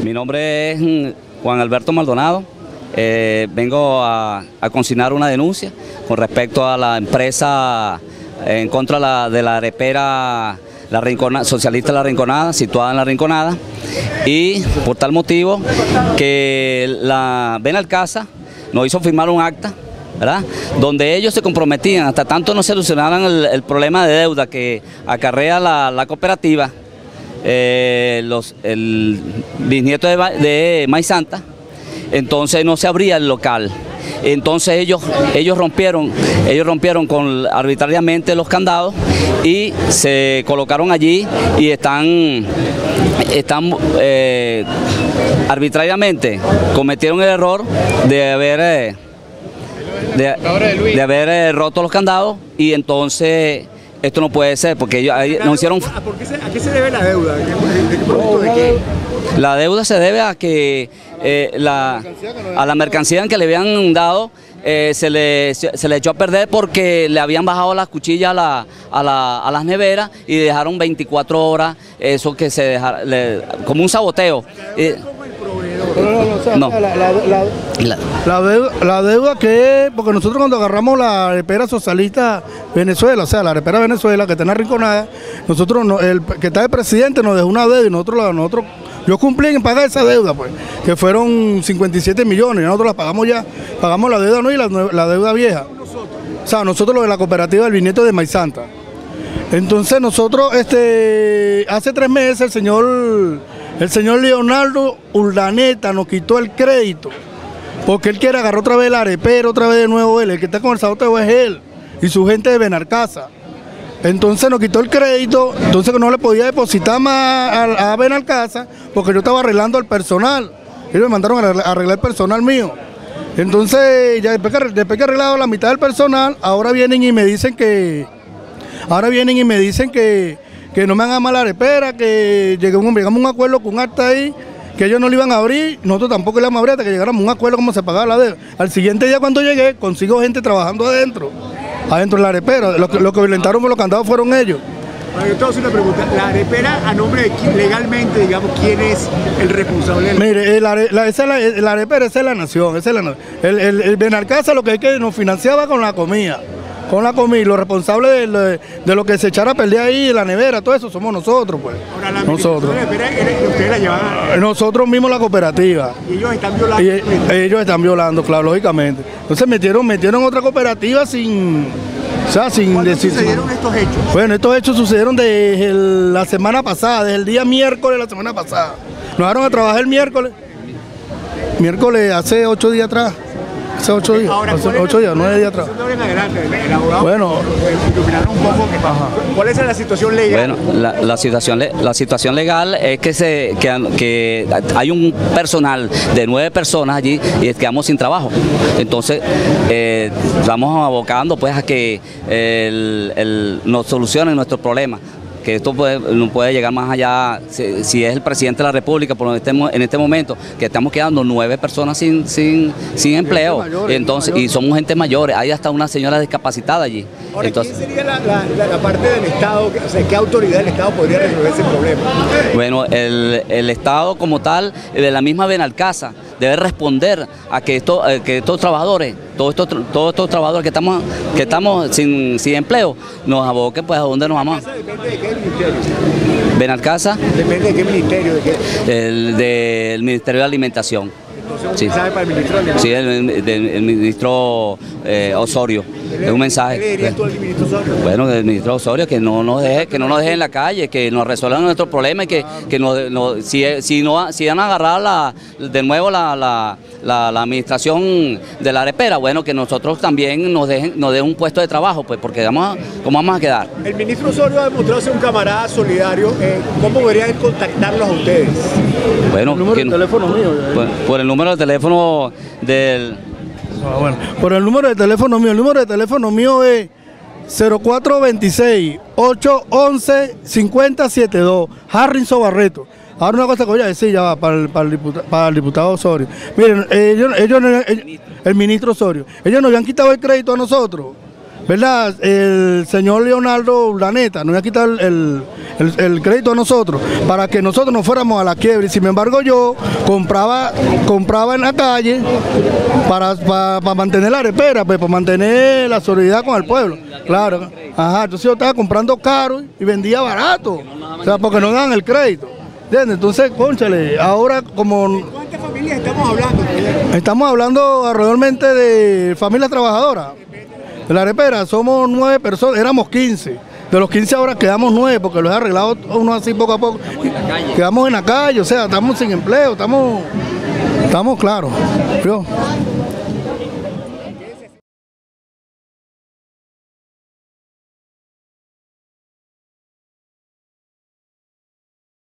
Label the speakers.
Speaker 1: Mi nombre es Juan Alberto Maldonado. Vengo a consignar una denuncia con respecto a la empresa en contra de la arepera socialista La Rinconada, situada en La Rinconada, y por tal motivo que la Benalcasa nos hizo firmar un acta, ¿verdad?, donde ellos se comprometían, hasta tanto no solucionaran el problema de deuda que acarrea la cooperativa, el bisnieto de Maíz Santa, entonces no se abría el local. Entonces ellos rompieron arbitrariamente los candados y se colocaron allí y están arbitrariamente cometieron el error de haber roto los candados, y entonces esto no puede ser porque ellos nos hicieron...
Speaker 2: ¿A qué se debe la deuda? ¿De qué producto de qué?
Speaker 1: La deuda se debe a que a la mercancía en que le habían dado se le echó a perder porque le habían bajado las cuchillas a las neveras y dejaron 24 horas, eso que se dejaron, como un saboteo. No.
Speaker 3: La deuda que es, porque nosotros cuando agarramos la arepera socialista Venezuela, o sea, la arepera Venezuela que está en La Rinconada, nosotros, el que está de presidente nos dejó una deuda y nosotros yo cumplí en pagar esa deuda, pues, que fueron 57 millones, nosotros la pagamos ya, pagamos la deuda no y la deuda vieja. O sea, nosotros lo de la cooperativa del bisnieto de Maíz Santa. Entonces nosotros, hace 3 meses el señor Leonardo Urdaneta nos quitó el crédito, porque él quiere agarrar otra vez la arepera, otra vez de nuevo él, el que está con el saboteo es él y su gente de Benalcasa. Entonces nos quitó el crédito, entonces no le podía depositar más a Benalcasa porque yo estaba arreglando el personal. Ellos me mandaron a arreglar el personal mío. Entonces, ya después que he arreglado la mitad del personal, ahora vienen y me dicen que no me hagan mal arepera, que llegamos a un acuerdo con un acta ahí, que ellos no le iban a abrir, nosotros tampoco le íbamos a abrir hasta que llegáramos a un acuerdo cómo se pagaba la deuda. Al siguiente día cuando llegué, consigo gente trabajando adentro de la arepera. Lo que violentaron con los candados fueron ellos.
Speaker 2: Bueno, yo te voy a hacer una pregunta. La arepera, a nombre de quién, legalmente, digamos, ¿quién es el responsable?
Speaker 3: Mire, la arepera, esa es la nación, el Benalcasa lo que es que nos financiaba con la comida. Y los responsables de lo que se echara a perder ahí, la nevera, todo eso somos nosotros, pues.
Speaker 2: Ahora, nosotros. Ustedes la llevan
Speaker 3: nosotros mismos la cooperativa.
Speaker 2: Y ellos están violando.
Speaker 3: Ellos están violando, claro, lógicamente. Entonces metieron otra cooperativa sin decir.
Speaker 2: ¿Sucedieron estos hechos?
Speaker 3: Bueno, estos hechos sucedieron desde la semana pasada, desde el día miércoles de la semana pasada. Nos dejaron a trabajar el miércoles hace 8 días atrás. Hace 8 días,
Speaker 2: Ahora,
Speaker 3: hace 8 días, 9 días atrás. Bueno,
Speaker 2: ¿cuál es la situación legal?
Speaker 1: Bueno, la situación legal es que hay un personal de 9 personas allí y quedamos sin trabajo. Entonces, estamos abocando pues a que nos solucionen nuestros problemas, que esto no puede llegar más allá, si es el presidente de la República, por donde estemos en este momento, que estamos quedando 9 personas sin empleo, entonces, y somos gente mayores, hay hasta una señora discapacitada allí.
Speaker 2: Ahora, entonces, ¿quién sería la parte del Estado, o sea, qué autoridad del Estado podría resolver ese problema?
Speaker 1: Bueno, el Estado como tal, de la misma Benalcasa, debe responder a que estos trabajadores, todos estos trabajadores que estamos sin empleo, nos aboquen pues a dónde nos vamos.
Speaker 2: ¿Depende de qué ministerio?
Speaker 1: Benalcasa.
Speaker 2: ¿Depende de qué ministerio?
Speaker 1: Del Ministerio de Alimentación.
Speaker 2: Entonces,
Speaker 1: Sí.
Speaker 2: ¿sabe para el ministro de Alimentación?
Speaker 1: Sí, el ministro Osorio. Es un mensaje.
Speaker 2: ¿Qué le dirías tú al ministro Osorio?
Speaker 1: Bueno, el ministro Osorio, que no nos deje en la calle, que nos resuelvan nuestros problemas y que si van a agarrar de nuevo la administración de la arepera, bueno, que nosotros también nos den un puesto de trabajo, pues, porque ¿cómo vamos a quedar?
Speaker 2: El ministro Osorio ha demostrado ser un camarada solidario. ¿Cómo deberían contactarlos a ustedes?
Speaker 1: Bueno,
Speaker 3: el número de teléfono mío.
Speaker 1: Por el número de teléfono del...
Speaker 3: Bueno, por el número de teléfono mío es 0426-811-5072, Harrison Barreto. Ahora una cosa que voy a decir ya va para el diputado Osorio. Miren, el ministro Osorio, ellos nos habían quitado el crédito a nosotros. ¿verdad? El señor Leonardo Urdaneta nos iba a quitar el crédito a nosotros para que nosotros no fuéramos a la quiebra. Y sin embargo yo compraba en la calle para mantener la arepera, pues, para mantener la solidaridad con el pueblo. Claro. Ajá, entonces yo estaba comprando caro y vendía barato. O sea, porque no dan el crédito. ¿Entiendes? Entonces, cónchale, ahora como...
Speaker 2: ¿Cuántas familias estamos hablando?
Speaker 3: Estamos hablando alrededormente de familias trabajadoras. De la arepera somos 9 personas, éramos 15. De los 15 ahora quedamos 9 porque los he arreglado uno así poco a poco. Quedamos en la calle, o sea, estamos sin empleo, estamos claros. ¿Vio?